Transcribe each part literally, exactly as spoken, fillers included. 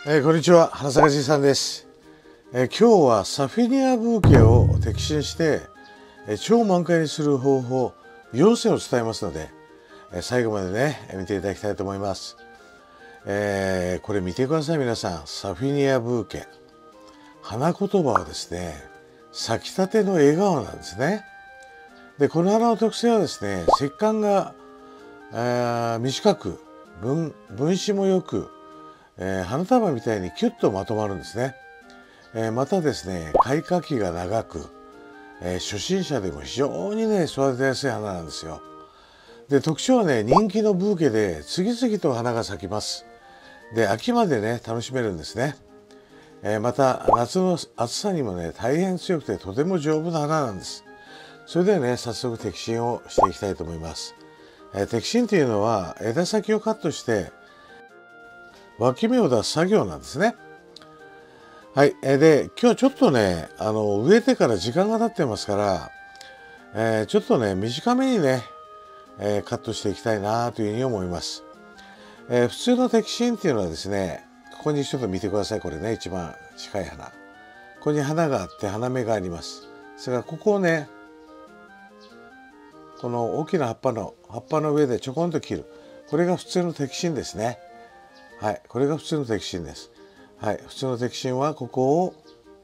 えー、こんにちは、花咲じいさんです。えー、今日はサフィニアブーケを摘心して、えー、超満開にする方法よんせんを伝えますので、えー、最後までね見ていただきたいと思います。えー、これ見てください皆さん。サフィニアブーケ、花言葉はですね、咲きたての笑顔なんですね。でこの花の特性はですね、節間が、えー、短く 分, 分子もよく、えー、花束みたいにキュッとまとまるんですね。えー、またですね、開花期が長く、えー、初心者でも非常にね育てやすい花なんですよ。で特徴はね、人気のブーケで次々と花が咲きます。で秋までね楽しめるんですね。えー、また夏の暑さにもね大変強くてとても丈夫な花なんです。それではね早速摘心をしていきたいと思います。えー、摘心というのは枝先をカットして脇芽を出す作業なんですね。はい、えー、で今日はちょっとねあの植えてから時間が経ってますから、えー、ちょっとね短めにね、えー、カットしていきたいなというふうに思います。えー、普通の摘心っていうのはですね、ここにちょっと見てください。これね一番近い花、ここに花があって花芽があります。それからここをね、この大きな葉っぱの葉っぱの上でちょこんと切る、これが普通の摘心ですね。はい、これが普通の摘心です。はい、普通の摘心はここを、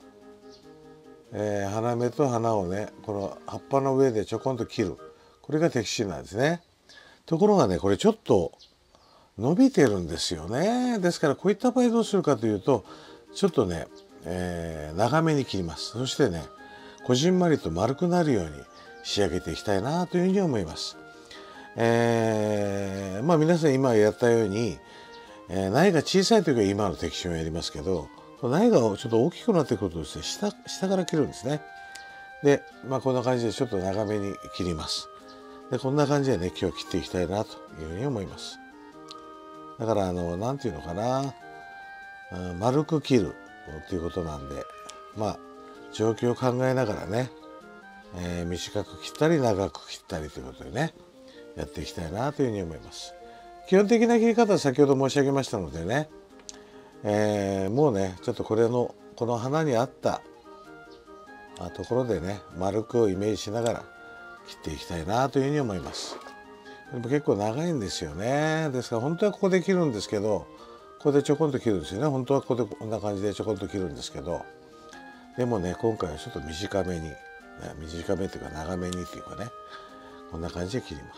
えー、花芽と花をねこの葉っぱの上でちょこんと切る、これが摘心なんですね。ところがねこれちょっと伸びてるんですよね。ですからこういった場合どうするかというと、ちょっとね、えー、長めに切ります。そしてねこじんまりと丸くなるように仕上げていきたいなというふうに思います。えー、まあ皆さん今やったように、えー、苗が小さい時は今の摘心をやりますけど、苗がちょっと大きくなってくるとですね、下下から切るんですね。でまあこんな感じでちょっと長めに切ります。でこんな感じでね今日切っていきたいなというふうに思います。だからあの何て言うのかな、うん、丸く切るっていうことなんで、まあ状況を考えながらね、えー、短く切ったり長く切ったりということでねやっていきたいなというふうに思います。基本的な切り方は先ほど申し上げましたのでね、えー、もうねちょっとこれのこの花に合ったところでね丸くをイメージしながら切っていきたいなというふうに思います。でも結構長いんですよね。ですから本当はここで切るんですけど、ここでちょこんと切るんですよね。本当はここでこんな感じでちょこんと切るんですけど、でもね今回はちょっと短めに、短めというか長めにっていうかね、こんな感じで切ります。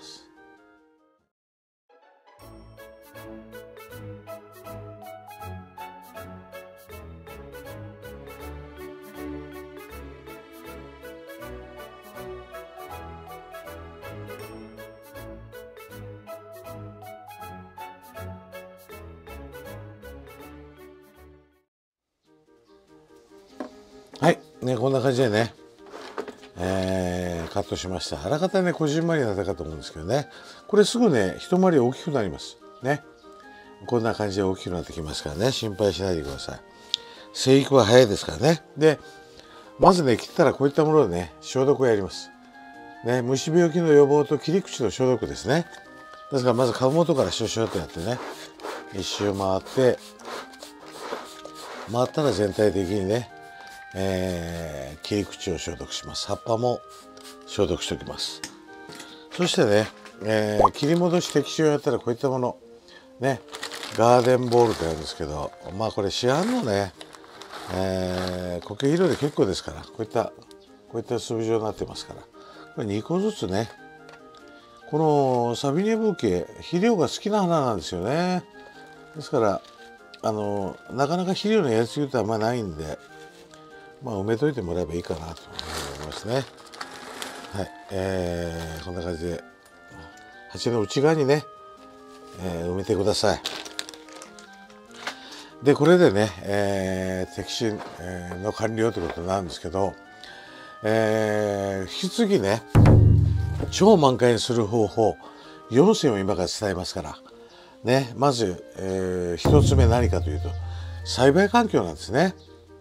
はい、ね、こんな感じでね、えー、カットしました。あらかたねこじんまりになったかと思うんですけどね、これすぐね一回り大きくなりますね。こんな感じで大きくなってきますからね、心配しないでください。生育は早いですからね。でまずね切ったらこういったものでね消毒をやりますね。虫病気の予防と切り口の消毒ですね。ですからまず株元からシュシュとやってね、一周回って回ったら全体的にね、えー、切り口を消毒します。葉っぱも消毒しておきます。そしてね、えー、切り戻し摘心をやったらこういったものね、ガーデンボールとやるんですけど、まあこれ市販のね、えー、苔肥料で結構ですから、こういったこういった粒状になってますから、これにこずつね、このサビニアブーケ肥料が好きな花なんですよね。ですからあのなかなか肥料のやりすぎってあんまないんで、まあ埋めといてもらえばいいかなと思いますね。はい、えー、こんな感じで鉢の内側にね、えー、埋めてください。でこれでね、えー、摘心、えー、の完了ということなんですけど、えー、引き継ぎね超満開にする方法よんせんを今から伝えますからね。まず、えー、ひとつめ何かというと栽培環境なんですね。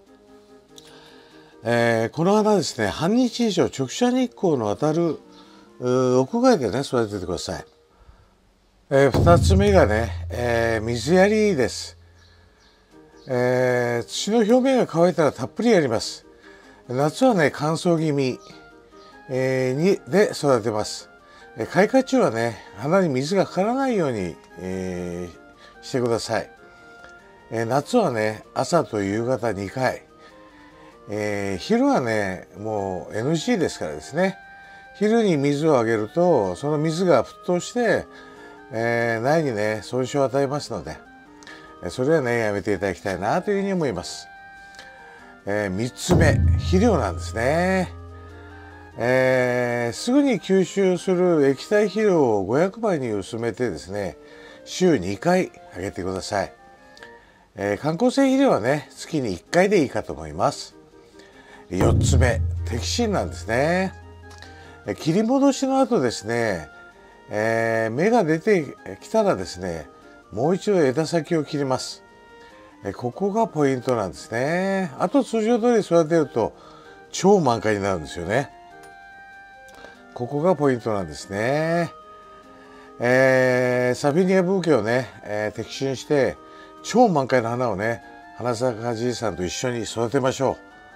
えー、この花ですね、半日以上直射日光の当たる屋外でね育ててください。えー、ふたつめがね、えー、水やりです。 えー、土の表面が乾いたらたっぷりやります。夏はね乾燥気味、えー、にで育てます。開花中はね花に水がかからないように、えー、してください。えー、夏はね朝と夕方にかい、えー、昼はねもう エヌジー ですからですね、昼に水をあげるとその水が沸騰して、えー、苗にね損傷を与えますので、それはねやめていただきたいなというふうに思います。えー、みっつめ、肥料なんですね。えー、すぐに吸収する液体肥料をごひゃくばいに薄めてですね、週にかいあげてください。えー、観光性肥料はね月にいっかいでいいかと思います。よっつめ、摘心なんですね。切り戻しの後ですね、えー、芽が出てきたらですね、もう一度枝先を切ります。ここがポイントなんですね。あと通常通り育てると超満開になるんですよね。ここがポイントなんですね。えー、サフィニアブーケをね、えー、摘心して超満開の花をね、花咲じいさんと一緒に育てましょう。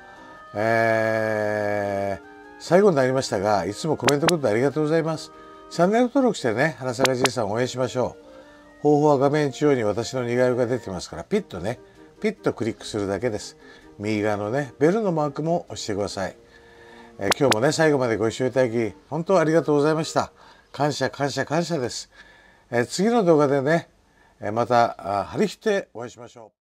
えー、最後になりましたが、いつもコメントくれてありがとうございます。チャンネル登録してね、花咲じいさんを応援しましょう。方法は画面中央に私の似顔絵が出てますから、ピッとね、ピッとクリックするだけです。右側のね、ベルのマークも押してください。えー、今日もね、最後までご視聴いただき、本当ありがとうございました。感謝、感謝、感謝です。えー、次の動画でね、また張り切ってお会いしましょう。